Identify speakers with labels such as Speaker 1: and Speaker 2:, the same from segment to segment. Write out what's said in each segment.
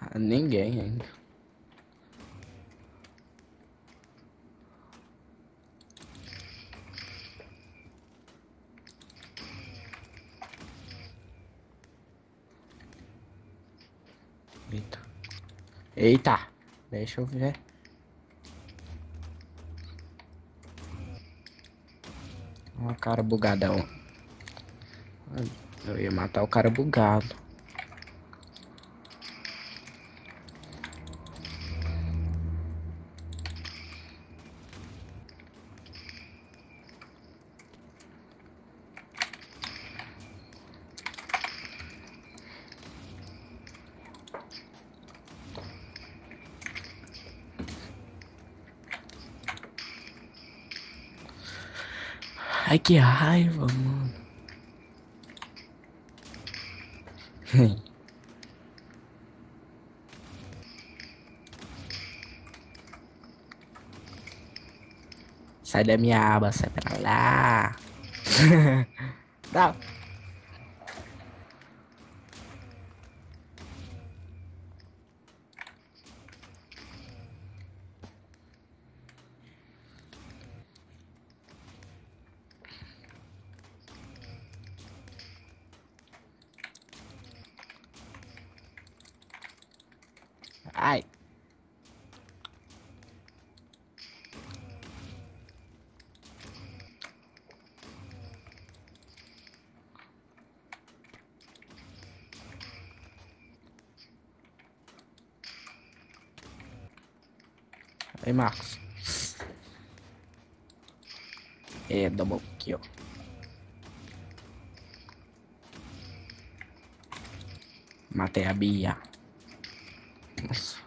Speaker 1: Ninguém ainda. Eita. Eita. Deixa eu ver. Ó, cara bugadão. Eu ia matar o cara bugado. Ai, que raiva, mano. Sai da minha aba, sai pra lá. Não. Ai. Aí, Marcos. É, double kill. Matei a Bia. Nossa.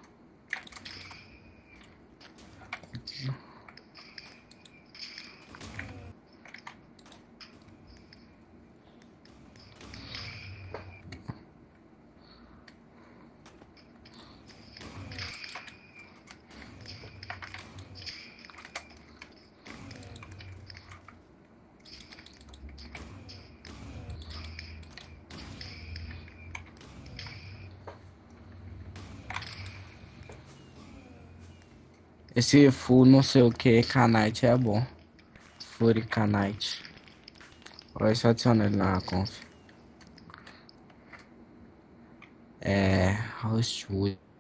Speaker 1: Esse full não sei o que, Kanite é bom. Fury Kanite. Olha, só adiciona ele na conf. É. Hostwood.